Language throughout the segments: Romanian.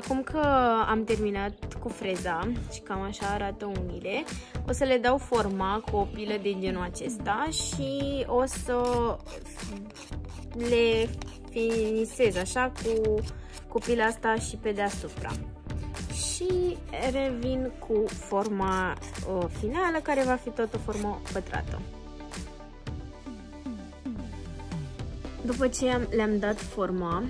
acum că am terminat cu freza și cam așa arată unghiile, o să le dau forma cu o pilă de genul acesta și o să le finisez așa cu pila asta și pe deasupra. Și revin cu forma finală, care va fi tot o formă pătrată. După ce le-am dat forma,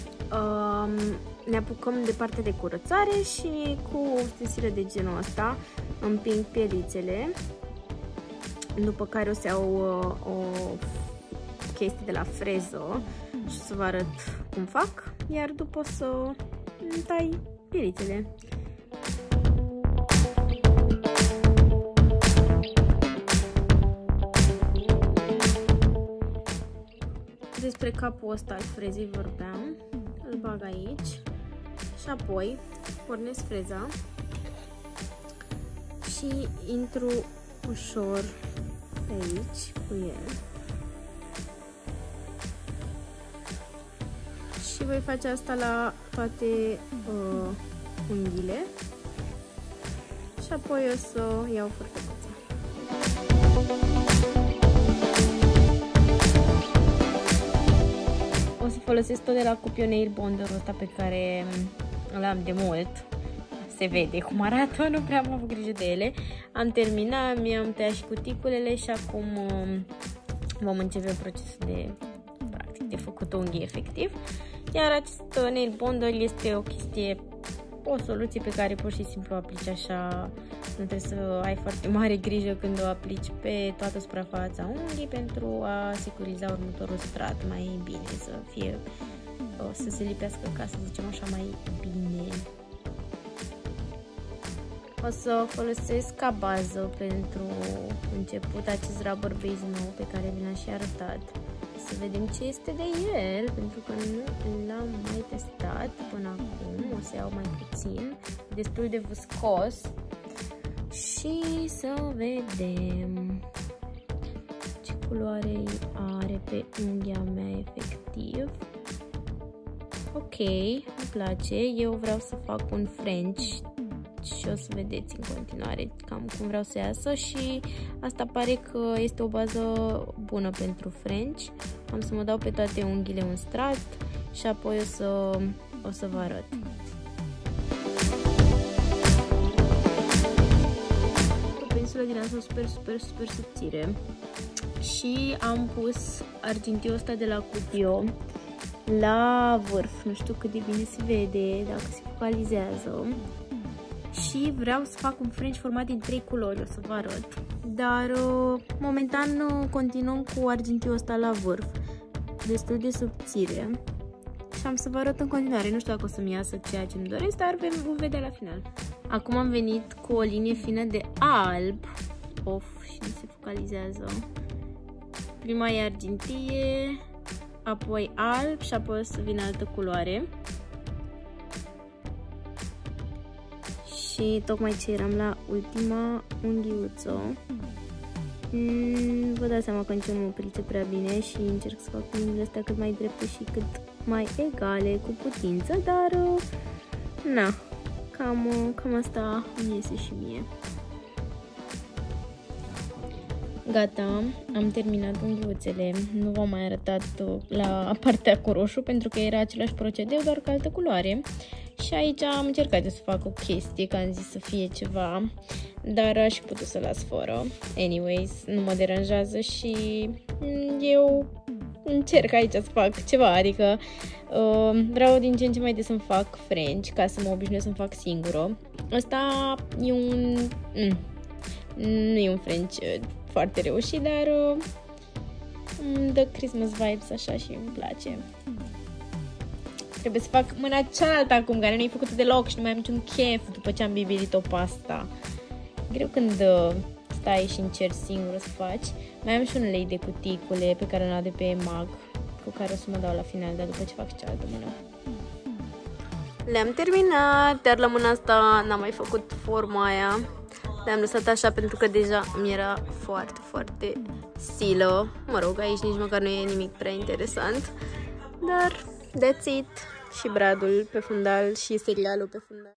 ne apucăm de partea de curățare și cu ustensile de genul ăsta împing pielițele, după care o să iau o chestie de la freză și o să vă arăt cum fac, iar după o să tai pielițele. Despre capul ăsta al frezei vorbeam, îl bag aici și apoi pornesc freza și intru ușor pe aici cu el și voi face asta la toate unghiile și apoi o să iau forfetuța. O să folosesc tot de la Cupio Nail Bonderul ăsta pe care îl am de mult. Se vede cum arată, nu prea am avut grijă de ele. Am terminat, mi-am tăiat și cuticulele și acum vom începe procesul de, practic, de făcut unghii efectiv. Iar acest nail bonder este o chestie, o soluție pe care pur și simplu o aplici așa, nu trebuie să ai foarte mare grijă când o aplici pe toată suprafața unghii pentru a securiza următorul strat mai bine, să se lipească, ca să zicem așa, mai bine. O să folosesc ca bază pentru început acest rubber base nou pe care vi l-am și arătat. Să vedem ce este de el, pentru că nu l-am mai testat până acum. O să iau mai puțin, destul de viscos, și să vedem ce culoare are pe unghia mea efectiv. Ok, îmi place. Eu vreau să fac un French și o să vedeți în continuare cam cum vreau să iasă și asta pare că este o bază bună pentru French. Am să mă dau pe toate unghiile un strat și apoi o să vă arăt. Cu pensulă din asta super subțire și am pus argintiul ăsta de la Cupio la vârf. Nu știu cât de bine se vede, dacă se focalizează. Și vreau să fac un French format din 3 culori, o să vă arăt. Dar momentan continuăm cu argintiul ăsta la vârf, destul de subțire. Și am să vă arăt în continuare, nu știu dacă o să-mi iasă ceea ce îmi doresc, dar vom vedea la final. Acum am venit cu o linie fină de alb. Of, și nu se focalizează. Prima e argintie, apoi alb și apoi o să vină altă culoare. Și tocmai ce eram la ultima unghiuță, vă dați seama că nici eu nu mă pricep prea bine și încerc să fac unghiile astea cât mai drepte și cât mai egale cu putință, dar na, cam asta îmi iese și mie. Gata, am terminat unghiuțele, nu v-am mai arătat la partea cu roșu pentru că era același procedeu, doar cu altă culoare. Și aici am încercat să fac o chestie, că am zis să fie ceva, dar aș putea să las fără. Anyways, nu mă deranjează și eu încerc aici să fac ceva, adică vreau din ce în ce mai des să-mi fac French, ca să mă obișnuiesc să-mi fac singură. Asta e nu e un French foarte reușit, dar îmi dă Christmas vibes așa și îmi place. Trebuie să fac mâna cealaltă acum, care nu e făcută deloc și nu mai am niciun chef după ce am bibilit-o pe asta. Greu când stai și încerci singur să faci. Mai am și un ulei de cuticule pe care l-am de pe EMAG, cu care o să mă dau la final, dar după ce fac cealaltă mână. Le-am terminat, dar la mâna asta n-am mai făcut forma aia. Le-am lăsat așa pentru că deja mi era foarte, foarte silă. Mă rog, aici nici măcar nu e nimic prea interesant. Dar that's it. și Bradul pe fundal și serialul pe fundal.